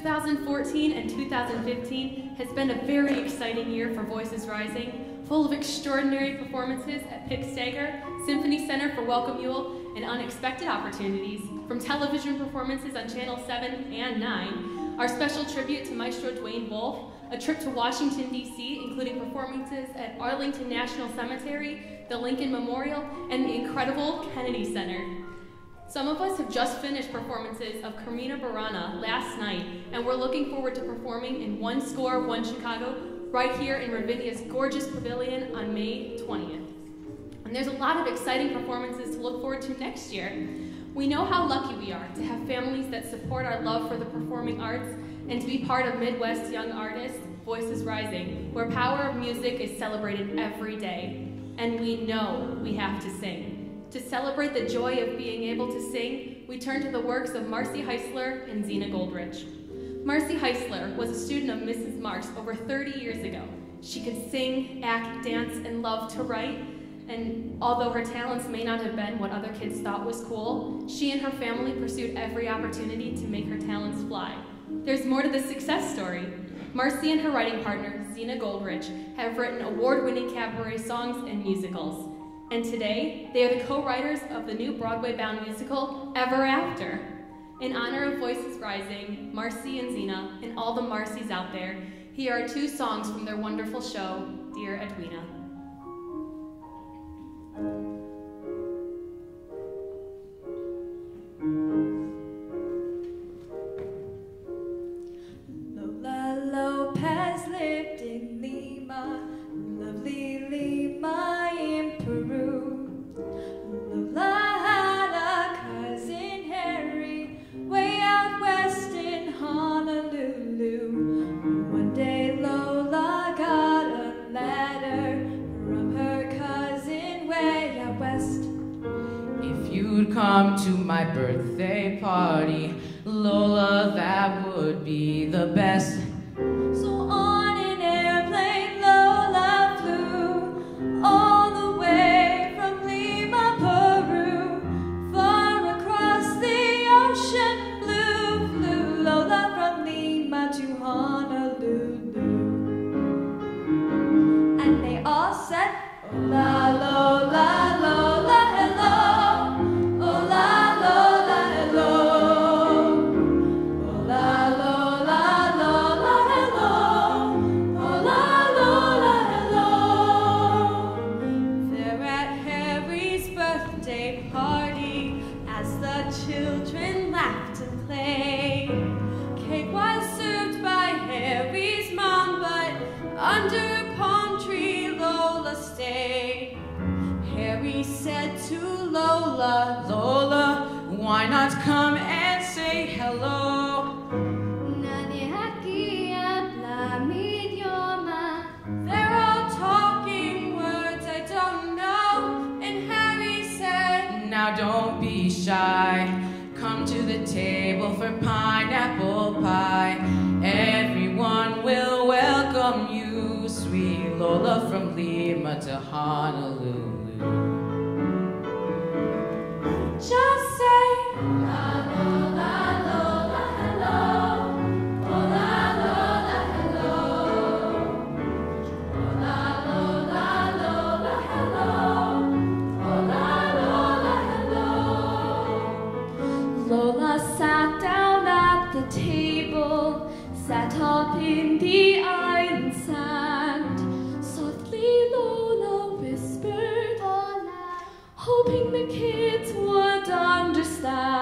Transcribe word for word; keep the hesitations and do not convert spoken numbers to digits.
thousand fourteen and two thousand fifteen has been a very exciting year for Voices Rising, full of extraordinary performances at Pick Stager, Symphony Center for Welcome Yule, and unexpected opportunities, from television performances on Channel seven and nine, our special tribute to Maestro Dwayne Wolf, a trip to Washington, D C, including performances at Arlington National Cemetery, the Lincoln Memorial, and the incredible Kennedy Center. Some of us have just finished performances of Carmina Burana last night, and we're looking forward to performing in One Score, One Chicago, right here in Ravinia's gorgeous pavilion on May twentieth. And there's a lot of exciting performances to look forward to next year. We know how lucky we are to have families that support our love for the performing arts and to be part of Midwest Young Artists Voices Rising, where power of music is celebrated every day. And we know we have to sing. To celebrate the joy of being able to sing, we turn to the works of Marcy Heisler and Zina Goldrich. Marcy Heisler was a student of Missus Marks over thirty years ago. She could sing, act, dance, and love to write. And although her talents may not have been what other kids thought was cool, she and her family pursued every opportunity to make her talents fly. There's more to this success story. Marcy and her writing partner, Zina Goldrich, have written award-winning cabaret songs and musicals. And today, they are the co-writers of the new Broadway-bound musical, Ever After. In honor of Voices Rising, Marcy and Zina, and all the Marcys out there, here are two songs from their wonderful show, Dear Edwina. Lola Lopez lived in Lima, lovely Lima in Peru. Lola had a cousin Harry, way out west in Honolulu. One day Lola got a letter from her cousin way out west. If you'd come to my birthday party, Lola, that would be the best. So on an airplane Lola flew, all the way from Lima, Peru. Far across the ocean blue, flew Lola from Lima to Honolulu. And they all said, Hola, Lola, Lola, hello. Hola, Lola, hello. Hola, Lola, Lola, hello. Hola, Lola, hello. They're at Harry's birthday party as the children laughed and played. Cake was served by Harry's mom, but under a palm tree Lola stayed. Harry said to Lola, Lola, why not come and say hello? Nadie aquí habla mi idioma. They're all talking words I don't know. And Harry said, Now don't be shy. Come to the table for pineapple pie. Everyone will welcome you, sweet Lola, from Lima to Honolulu. just say, Lola, Lola, Lola, hello. Lola, Lola, hello. Lola, Lola, Lola, hello. Lola, Lola, hello. Lola sat down at the table, sat up in the island sand. Softly Lola whispered, Hola, hoping the kids would understand.